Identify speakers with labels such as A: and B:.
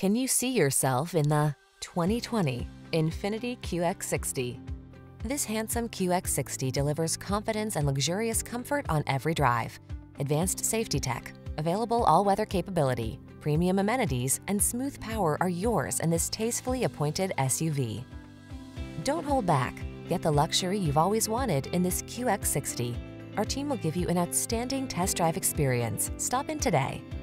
A: Can you see yourself in the 2020 INFINITI QX60? This handsome QX60 delivers confidence and luxurious comfort on every drive. Advanced safety tech, available all-weather capability, premium amenities, and smooth power are yours in this tastefully appointed SUV. Don't hold back. Get the luxury you've always wanted in this QX60. Our team will give you an outstanding test drive experience. Stop in today.